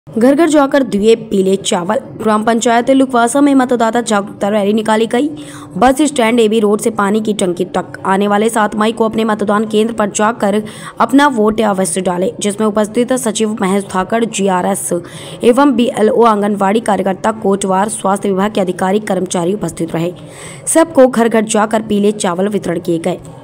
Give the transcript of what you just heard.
घर घर जाकर दिए पीले चावल। ग्राम पंचायत लुकवासा में मतदाता जागरूकता रैली निकाली गई। बस स्टैंड एबी रोड से पानी की टंकी तक आने वाले 7 मई को अपने मतदान केंद्र पर जाकर अपना वोट अवश्य डालें, जिसमें उपस्थित सचिव महेश धाकड़, GRS एवं BLO, आंगनबाड़ी कार्यकर्ता, कोटवार, स्वास्थ्य विभाग के अधिकारी कर्मचारी उपस्थित रहे। सबको घर घर जाकर पीले चावल वितरण किए गए।